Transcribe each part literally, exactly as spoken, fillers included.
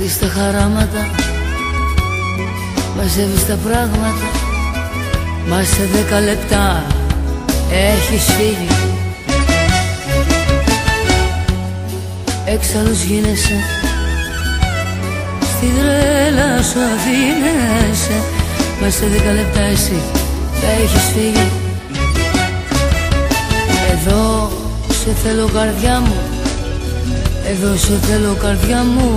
Φεύγεις τα χαράματα, μαζεύεις τα πράγματα, μα σε δέκα λεπτά έχεις φύγει. Έξαλλος γίνεσαι, στη τρέλα σου αφήνεσαι, μα σε δέκα λεπτά εσύ θα έχεις φύγει. Εδώ σε θέλω καρδιά μου, εδώ σε θέλω καρδιά μου,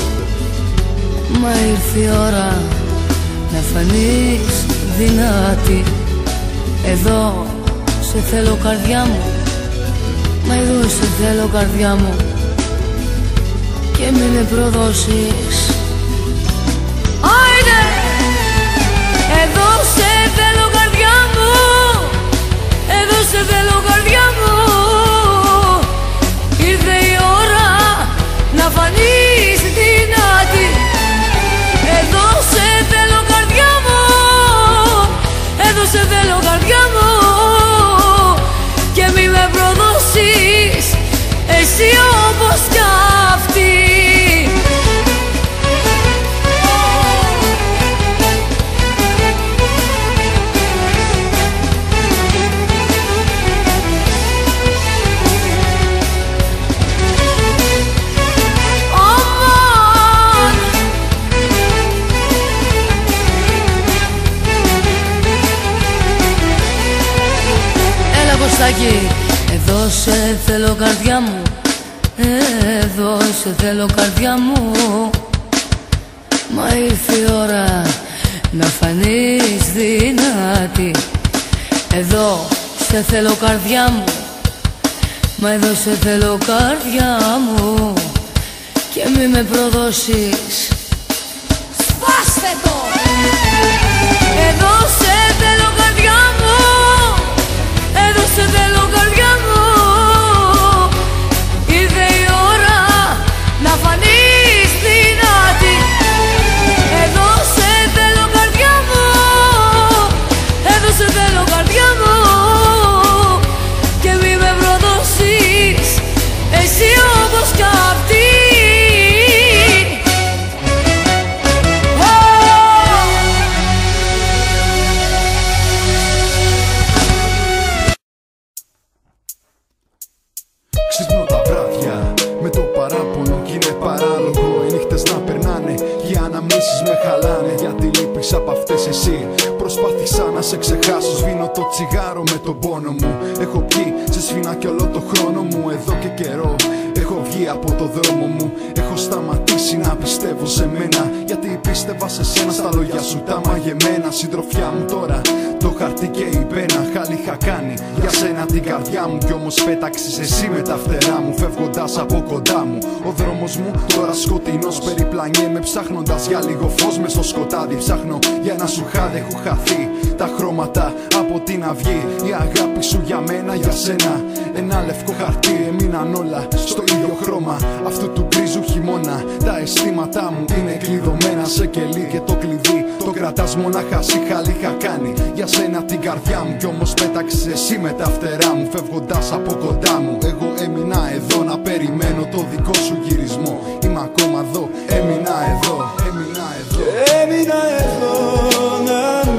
μα ήρθε η ώρα να φανείς δυνατή. Εδώ σε θέλω καρδιά μου, μα εδώ σε θέλω καρδιά μου, και μην με προδώσεις. Άιντε! Εδώ σε θέλω καρδιά μου, εδώ σε θέλω καρδιά μου, ήρθε η ώρα να φανείς δυνατή. Εδώ σε θέλω καρδιά μου, εδώ σε θέλω καρδιά μου, και μη με προδώσεις εσύ όπως κι αυτή. Εδώ σε θέλω καρδιά μου, εδώ σε θέλω καρδιά μου, μα ήρθε η ώρα να φανείς δυνατή. Εδώ σε θέλω καρδιά μου, μα εδώ σε θέλω καρδιά μου, και μη με προδώσεις. Σπάστε το! Εδώ σε θέλω καρδιά μου, εδώ σε θέλω καρδιά μου, ήρθε η ώρα να φανείς δυνατή. Εδώ σε θέλω καρδιά μου, εδώ σε θέλω καρδιά μου, και μη με προδώσεις εσύ όπως κι αυτή. Ξυπνώ τα βράδια με το παράπονο κι είναι παράλογο οι νύχτες να περνάνε, οι αναμνήσεις με χαλάνε, γιατί λείπεις απ' αυτές εσύ. Προσπάθησα να σε ξεχάσω, σβήνω το τσιγάρο με τον πόνο μου. Έχω πιει, σε σφίνα κι όλο το χρόνο μου εδώ και καιρό. Έχω βγει από το δρόμο μου, έχω σταματήσει να πιστεύω σε μένα, γιατί πίστευα σε σένα, στα λόγια σου τα μαγεμένα. Συντροφιά μου τώρα, το χαρτί και η πένα, χάλι είχα κάνει για σένα την καρδιά μου, κι όμως πέταξες εσύ με τα φτερά μου, φεύγοντας από κοντά μου. Ο δρόμος μου τώρα σκοτεινός, περιπλανιέμαι ψάχνοντας για λίγο φως μες στο σκοτάδι. Ψάχνω για ένα σου χάδι, έχω χαθεί τα χρώματα από την αυγή. Η αγάπη σου για μένα, για σένα, ένα λευκό χαρτί, έμειναν όλα στο ίδιο χρώμα αυτού του γκρίζου χειμώνα. Τα αισθήματά μου είναι κλειδωμένα σε κελί, και το κλειδί το κρατάς μονάχα εσύ. Χάλι είχα κάνει για σένα την καρδιά μου, κι όμως πέταξες εσύ με τα φτερά μου, φεύγοντας από κοντά μου. Εγώ έμεινα εδώ να περιμένω το δικό σου γυρισμό. Είμαι ακόμα εδώ, έμεινα εδώ, έμεινα εδώ, έμεινα εδώ να